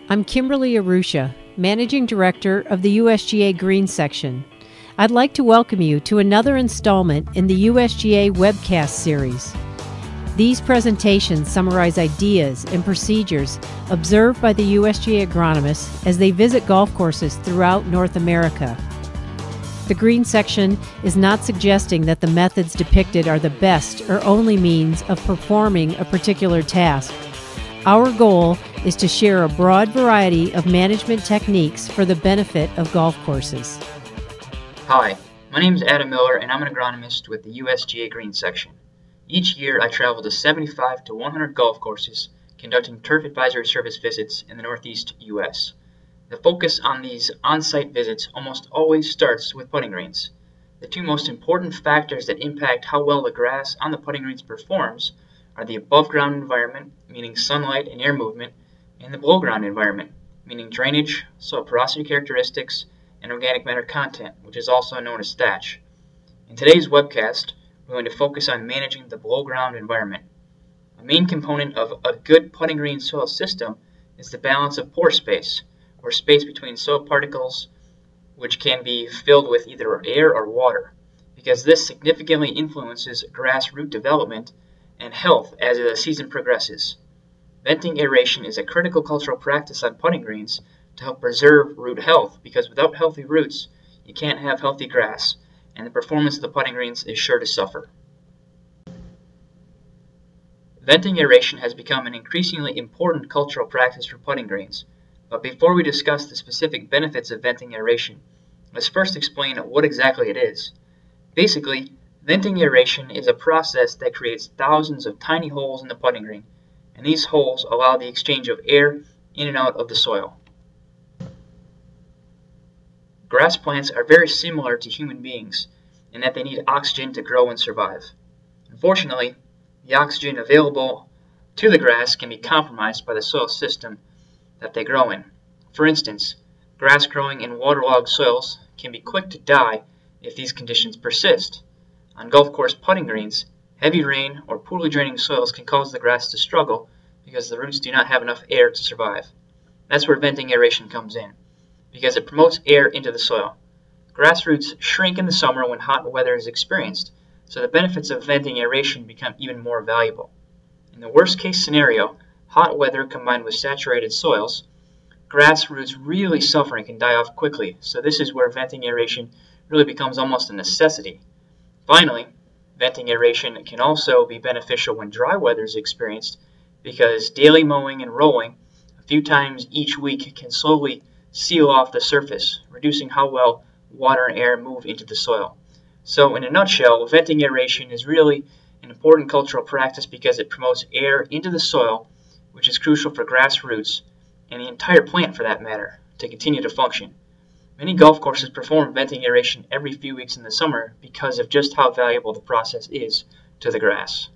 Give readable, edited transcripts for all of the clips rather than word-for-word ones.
I'm Kimberly Arusha, Managing Director of the USGA Green Section. I'd like to welcome you to another installment in the USGA Webcast series. These presentations summarize ideas and procedures observed by the USGA agronomists as they visit golf courses throughout North America. The Green Section is not suggesting that the methods depicted are the best or only means of performing a particular task. Our goal is to share a broad variety of management techniques for the benefit of golf courses. Hi, my name is Adam Moeller and I'm an agronomist with the USGA Green Section. Each year I travel to 75 to 100 golf courses conducting turf advisory service visits in the Northeast U.S. The focus on these on-site visits almost always starts with putting greens. The two most important factors that impact how well the grass on the putting greens performs are the above-ground environment, meaning sunlight and air movement, and the below-ground environment, meaning drainage, soil porosity characteristics, and organic matter content, which is also known as thatch. In today's webcast, we're going to focus on managing the below-ground environment. A main component of a good putting green soil system is the balance of pore space, or space between soil particles, which can be filled with either air or water, because this significantly influences grass root development and health as the season progresses. Venting aeration is a critical cultural practice on putting greens to help preserve root health, because without healthy roots, you can't have healthy grass, and the performance of the putting greens is sure to suffer. Venting aeration has become an increasingly important cultural practice for putting greens, but before we discuss the specific benefits of venting aeration, let's first explain what exactly it is. Basically, venting aeration is a process that creates thousands of tiny holes in the putting green, and these holes allow the exchange of air in and out of the soil. Grass plants are very similar to human beings in that they need oxygen to grow and survive. Unfortunately, the oxygen available to the grass can be compromised by the soil system that they grow in. For instance, grass growing in waterlogged soils can be quick to die if these conditions persist. On golf course putting greens, heavy rain or poorly draining soils can cause the grass to struggle because the roots do not have enough air to survive. That's where venting aeration comes in, because it promotes air into the soil. Grass roots shrink in the summer when hot weather is experienced, so the benefits of venting aeration become even more valuable. In the worst case scenario, hot weather combined with saturated soils, grass roots really suffer and can die off quickly, so this is where venting aeration really becomes almost a necessity. Finally, venting aeration can also be beneficial when dry weather is experienced, because daily mowing and rolling a few times each week can slowly seal off the surface, reducing how well water and air move into the soil. So in a nutshell, venting aeration is really an important cultural practice because it promotes air into the soil, which is crucial for grass roots, and the entire plant for that matter, to continue to function. Many golf courses perform venting aeration every few weeks in the summer because of just how valuable the process is to the grass.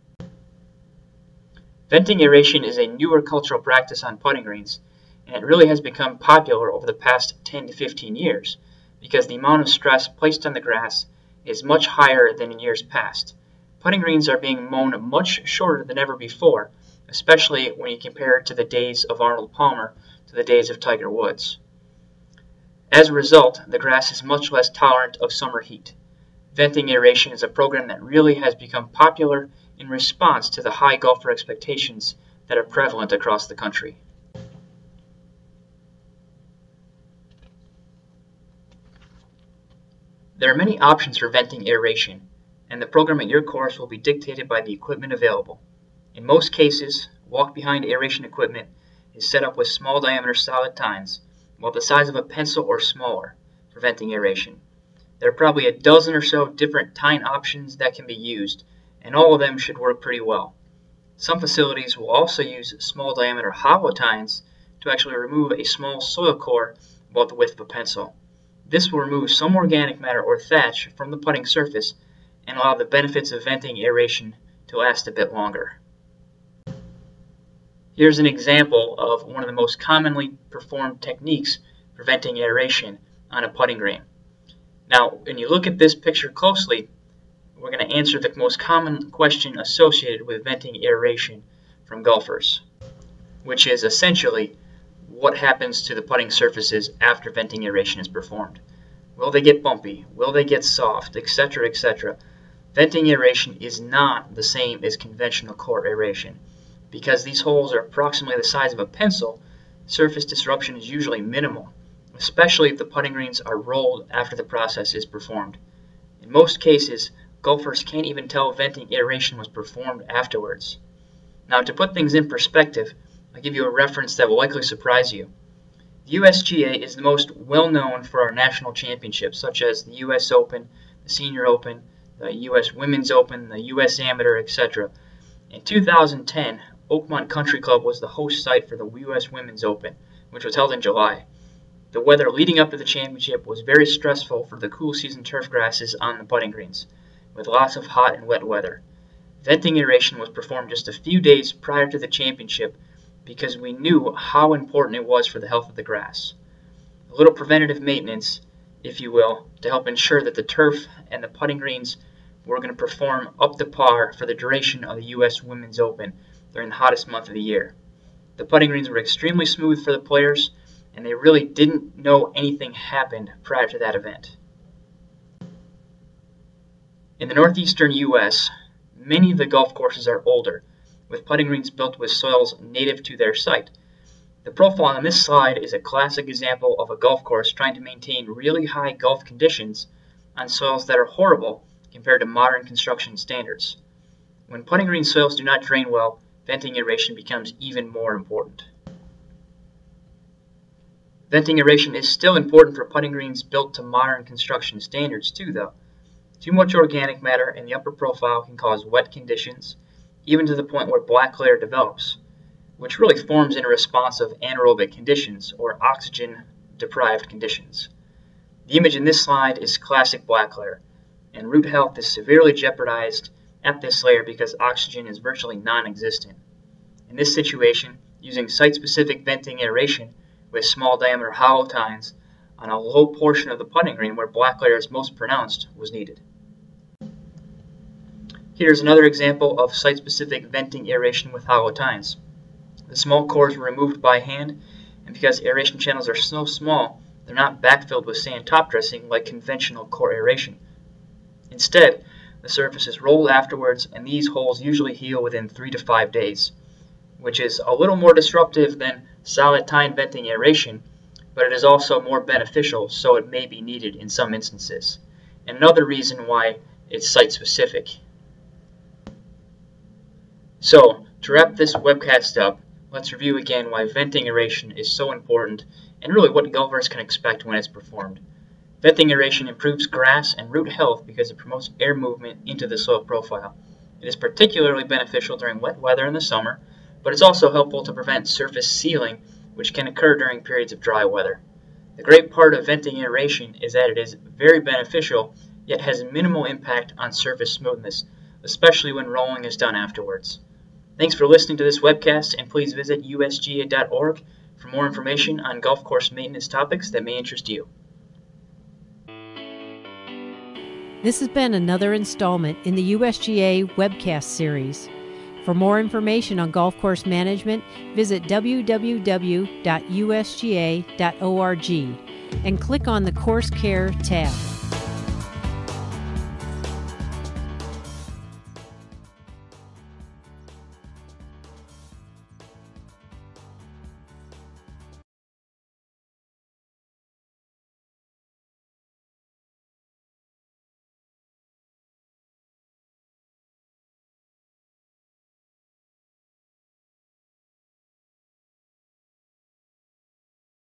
Venting aeration is a newer cultural practice on putting greens, and it really has become popular over the past 10 to 15 years because the amount of stress placed on the grass is much higher than in years past. Putting greens are being mown much shorter than ever before, especially when you compare it to the days of Arnold Palmer to the days of Tiger Woods. As a result, the grass is much less tolerant of summer heat. Venting aeration is a program that really has become popular in response to the high golfer expectations that are prevalent across the country. There are many options for venting aeration, and the program at your course will be dictated by the equipment available. In most cases, walk-behind aeration equipment is set up with small diameter solid tines, about the size of a pencil or smaller, for venting aeration. There are probably a dozen or so different tine options that can be used, and all of them should work pretty well. Some facilities will also use small diameter hollow tines to actually remove a small soil core about the width of a pencil. This will remove some organic matter or thatch from the putting surface and allow the benefits of venting aeration to last a bit longer. Here's an example of one of the most commonly performed techniques for venting aeration on a putting green. Now, when you look at this picture closely, we're going to answer the most common question associated with venting aeration from golfers, which is essentially, what happens to the putting surfaces after venting aeration is performed. Will they get bumpy? Will they get soft? Etc., etc. Venting aeration is not the same as conventional core aeration. Because these holes are approximately the size of a pencil, surface disruption is usually minimal, especially if the putting greens are rolled after the process is performed. In most cases, golfers can't even tell venting aeration was performed afterwards. Now, to put things in perspective, I'll give you a reference that will likely surprise you. The USGA is the most well-known for our national championships, such as the US Open, the Senior Open, the US Women's Open, the US Amateur, etc. In 2010, Oakmont Country Club was the host site for the US Women's Open, which was held in July. The weather leading up to the championship was very stressful for the cool season turf grasses on the putting greens, with lots of hot and wet weather. Venting aeration was performed just a few days prior to the championship because we knew how important it was for the health of the grass. A little preventative maintenance, if you will, to help ensure that the turf and the putting greens were going to perform up to par for the duration of the US Women's Open during the hottest month of the year. The putting greens were extremely smooth for the players, and they really didn't know anything happened prior to that event. In the northeastern US, many of the golf courses are older, with putting greens built with soils native to their site. The profile on this slide is a classic example of a golf course trying to maintain really high golf conditions on soils that are horrible compared to modern construction standards. When putting green soils do not drain well, venting aeration becomes even more important. Venting aeration is still important for putting greens built to modern construction standards too, though. Too much organic matter in the upper profile can cause wet conditions, even to the point where black layer develops, which really forms in a response of anaerobic conditions or oxygen-deprived conditions. The image in this slide is classic black layer, and root health is severely jeopardized at this layer because oxygen is virtually non-existent. In this situation, using site-specific venting aeration with small diameter hollow tines on a low portion of the putting green where black layer is most pronounced was needed. Here's another example of site-specific venting aeration with hollow tines. The small cores were removed by hand, and because aeration channels are so small, they're not backfilled with sand top dressing like conventional core aeration. Instead, the surface is rolled afterwards, and these holes usually heal within 3 to 5 days, which is a little more disruptive than solid tine venting aeration, but it is also more beneficial, so it may be needed in some instances. And another reason why it's site-specific. So, to wrap this webcast up, let's review again why venting aeration is so important and really what golfers can expect when it's performed. Venting aeration improves grass and root health because it promotes air movement into the soil profile. It is particularly beneficial during wet weather in the summer, but it's also helpful to prevent surface sealing, which can occur during periods of dry weather. The great part of venting aeration is that it is very beneficial, yet has minimal impact on surface smoothness, especially when rolling is done afterwards. Thanks for listening to this webcast, and please visit usga.org for more information on golf course maintenance topics that may interest you. This has been another installment in the USGA Webcast series. For more information on golf course management, visit www.usga.org and click on the Course Care tab.